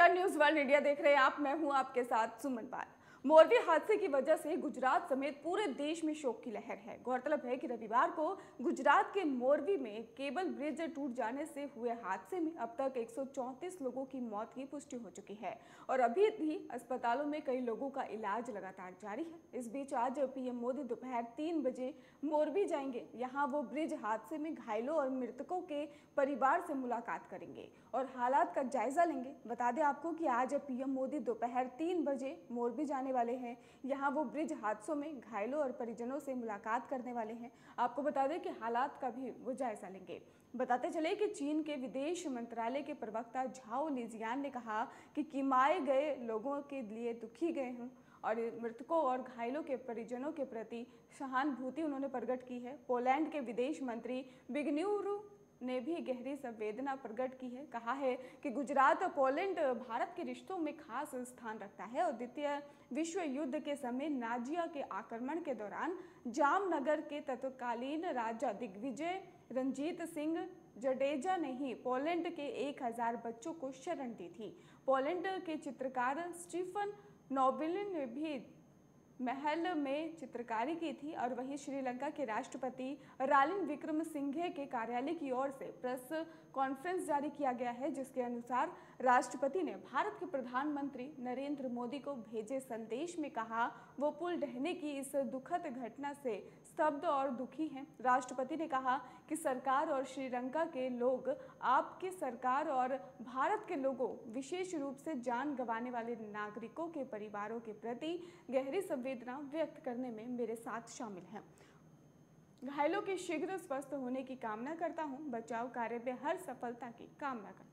नमस्कार, news world India देख रहे हैं आप। मैं हूं आपके साथ सुमन पाल। मोरबी हादसे की वजह से गुजरात समेत पूरे देश में शोक की लहर है। गौरतलब है कि रविवार को गुजरात के मोरबी में केबल ब्रिज टूट जाने से हुए हादसे में अब तक 134 लोगों की मौत की पुष्टि हो चुकी है और अभी भी अस्पतालों में कई लोगों का इलाज लगातार जारी है। इस बीच आज पीएम मोदी दोपहर 3 बजे मोरबी जाएंगे। यहाँ वो ब्रिज हादसे में घायलों और मृतकों के परिवार से मुलाकात करेंगे और हालात का जायजा लेंगे। बता दें आपको कि आज पीएम मोदी दोपहर 3 बजे मोरबी जाने वाले हैं। यहाँ वो ब्रिज हादसों में घायलों और परिजनों से मुलाकात करने वाले हैं। आपको बता दें कि हालात का भी वो जायजा लेंगे। बताते चले कि चीन के विदेश मंत्रालय के प्रवक्ता झाओ लिजियान ने कहा कि किमाए गए लोगों के लिए दुखी गए हूँ और मृतकों और घायलों के परिजनों के प्रति सहानुभूति उन्होंने प्रकट की है। पोलैंड के विदेश मंत्री बिग्न्यू ने भी गहरी संवेदना प्रकट की है। कहा है कि गुजरात और पोलैंड भारत के रिश्तों में खास स्थान रखता है और द्वितीय विश्व युद्ध के समय नाजिया के आक्रमण के दौरान जामनगर के तत्कालीन राजा दिग्विजय रणजीत सिंह जडेजा ने ही पोलैंड के 1000 बच्चों को शरण दी थी। पोलैंड के चित्रकार स्टीफन नोबिलिन ने भी महल में चित्रकारी की थी और वहीं श्रीलंका के राष्ट्रपति रानिल विक्रमसिंघे के कार्यालय की ओर से प्रेस कॉन्फ्रेंस जारी किया गया है, जिसके अनुसार राष्ट्रपति ने भारत के प्रधानमंत्री नरेंद्र मोदी को भेजे संदेश में कहा वो पुल ढहने की इस दुखद घटना से स्तब्ध और दुखी हैं। राष्ट्रपति ने कहा कि सरकार और श्रीलंका के लोग आपकी सरकार और भारत के लोगों, विशेष रूप से जान गंवाने वाले नागरिकों के परिवारों के प्रति गहरी संवेदना व्यक्त करने में मेरे साथ शामिल हैं। घायलों के शीघ्र स्वस्थ होने की कामना करता हूं। बचाव कार्य में हर सफलता की कामना करता हूं।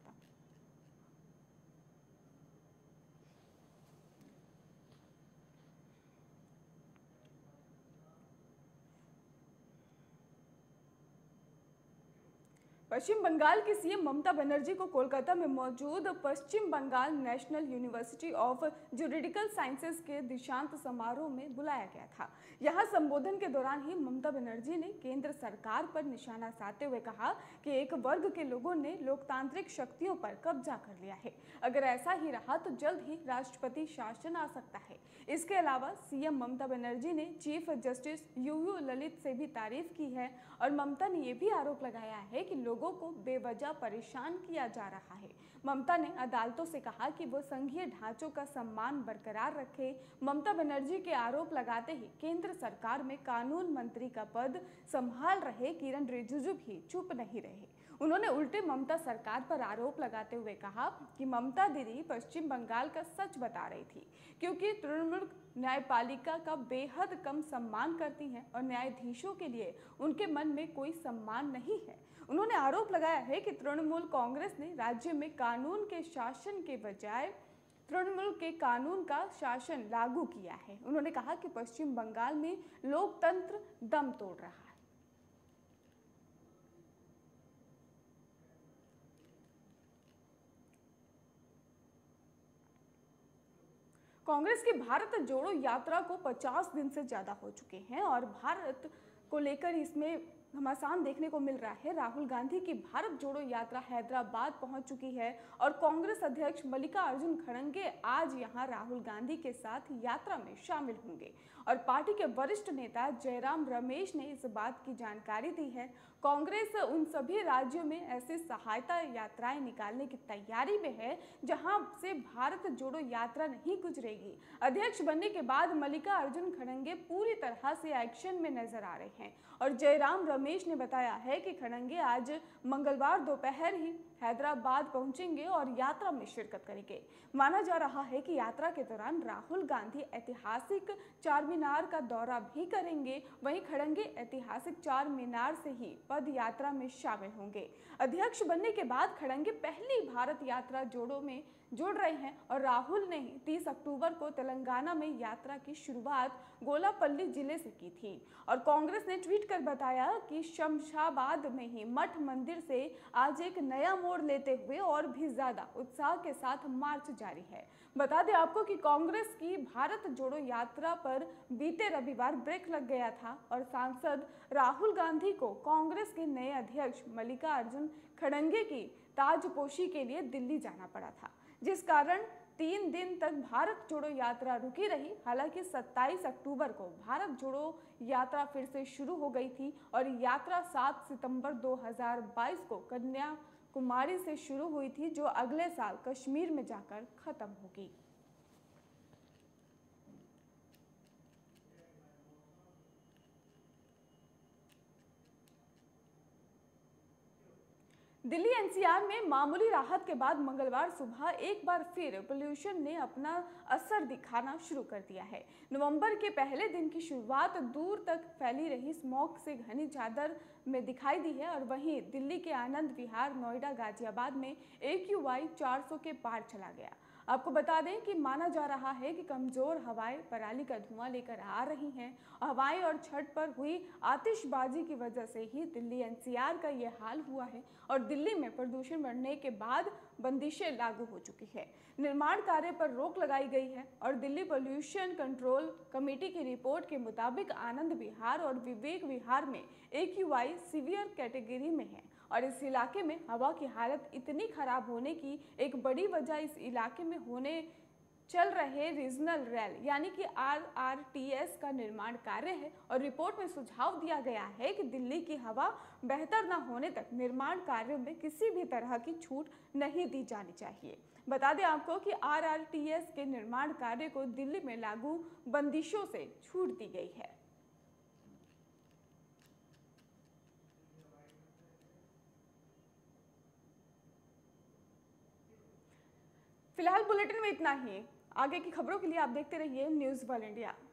पश्चिम बंगाल की सीएम ममता बनर्जी को कोलकाता में मौजूद Paschim Bangal national university of juridical sciences के दीक्षांत समारोह में बुलाया गया था। यहां संबोधन के दौरान ही ममता बनर्जी ने केंद्र सरकार पर निशाना साधते हुए कहा कि एक वर्ग के लोगों ने लोकतांत्रिक शक्तियों पर कब्जा कर लिया है। अगर ऐसा ही रहा तो जल्द ही राष्ट्रपति शासन आ सकता है। इसके अलावा सीएम ममता बनर्जी ने चीफ जस्टिस यूयू ललित से भी तारीफ की है और ममता ने यह भी आरोप लगाया है कि लोगों को बेवजह परेशान किया जा रहा है। ममता ने अदालतों से कहा कि वो संघीय ढांचों का सम्मान बरकरार रखे। ममता बनर्जी के आरोप लगाते ही केंद्र सरकार में कानून मंत्री का पद संभाल रहे किरण रिजिजू भी चुप नहीं रहे। उन्होंने उल्टे ममता सरकार पर आरोप लगाते हुए कहा कि ममता दीदी पश्चिम बंगाल का सच बता रही थी, क्योंकि तृणमूल न्यायपालिका का बेहद कम सम्मान करती हैं और न्यायाधीशों के लिए उनके मन में कोई सम्मान नहीं है। उन्होंने आरोप लगाया है कि तृणमूल कांग्रेस ने राज्य में कानून के शासन के बजाय तृणमूल के कानून का शासन लागू किया है। उन्होंने कहा कि पश्चिम बंगाल में लोकतंत्र दम तोड़ रहा है। कांग्रेस की भारत जोड़ो यात्रा को 50 दिन से ज्यादा हो चुके हैं और भारत को लेकर इसमें घमासान देखने को मिल रहा है। राहुल गांधी की भारत जोड़ो यात्रा हैदराबाद पहुंच चुकी है और कांग्रेस अध्यक्ष मल्लिकार्जुन खड़गे आज यहां राहुल गांधी के साथ यात्रा में शामिल होंगे और पार्टी के वरिष्ठ नेता जयराम रमेश ने इस बात की जानकारी दी है। कांग्रेस उन सभी राज्यों में ऐसी सहायता यात्राएं निकालने की तैयारी में है जहां से भारत जोड़ो यात्रा नहीं गुजरेगी। अध्यक्ष बनने के बाद मल्लिकार्जुन खड़गे पूरी तरह से एक्शन में नजर आ रहे हैं और जयराम रमेश ने बताया है कि खड़गे आज मंगलवार दोपहर ही हैदराबाद पहुंचेंगे और यात्रा में शिरकत करेंगे। माना जा रहा है कि यात्रा के दौरान राहुल गांधी ऐतिहासिक चार मीनार का दौरा भी करेंगे। वहीं खड़गे ऐतिहासिक चार मीनार से ही पद यात्रा में शामिल होंगे। अध्यक्ष बनने के बाद खड़गे पहली भारत यात्रा जोड़ो में जुड़ रहे हैं और राहुल ने 30 अक्टूबर को तेलंगाना में यात्रा की शुरुआत गोलापल्ली जिले से की थी और कांग्रेस ने ट्वीट कर बताया कि शमशाबाद में ही मठ मंदिर से आज एक नया मोड़ लेते हुए और भी ज्यादा उत्साह के साथ मार्च जारी है। बता दें आपको कि कांग्रेस की भारत जोड़ो यात्रा पर बीते रविवार ब्रेक लग गया था और सांसद राहुल गांधी को कांग्रेस के नए अध्यक्ष मल्लिकार्जुन खड़गे की ताजपोशी के लिए दिल्ली जाना पड़ा था, जिस कारण 3 दिन तक भारत जोड़ो यात्रा रुकी रही। हालांकि 27 अक्टूबर को भारत जोड़ो यात्रा फिर से शुरू हो गई थी और यात्रा 7 सितंबर 2022 को कन्याकुमारी से शुरू हुई थी, जो अगले साल कश्मीर में जाकर खत्म होगी। दिल्ली एनसीआर में मामूली राहत के बाद मंगलवार सुबह एक बार फिर पोल्यूशन ने अपना असर दिखाना शुरू कर दिया है। नवंबर के पहले दिन की शुरुआत दूर तक फैली रही स्मॉग से घनी चादर में दिखाई दी है और वहीं दिल्ली के आनंद विहार, नोएडा, गाजियाबाद में AQI 400 के पार चला गया। आपको बता दें कि माना जा रहा है कि कमजोर हवाएं पराली का धुआं लेकर आ रही हैं। हवाएं और छत पर हुई आतिशबाजी की वजह से ही दिल्ली एनसीआर का ये हाल हुआ है और दिल्ली में प्रदूषण बढ़ने के बाद बंदिशें लागू हो चुकी है। निर्माण कार्य पर रोक लगाई गई है और दिल्ली पोल्यूशन कंट्रोल कमेटी की रिपोर्ट के मुताबिक आनंद विहार और विवेक विहार में AQI सीवियर कैटेगरी में है और इस इलाके में हवा की हालत इतनी खराब होने की एक बड़ी वजह इस इलाके में होने चल रहे रीजनल रेल यानी कि RRTS का निर्माण कार्य है और रिपोर्ट में सुझाव दिया गया है कि दिल्ली की हवा बेहतर न होने तक निर्माण कार्यों में किसी भी तरह की छूट नहीं दी जानी चाहिए। बता दें आपको कि RRTS के निर्माण कार्य को दिल्ली में लागू बंदिशों से छूट दी गई है। फिलहाल बुलेटिन में इतना ही। आगे की खबरों के लिए आप देखते रहिए न्यूज़ वर्ल्ड इंडिया।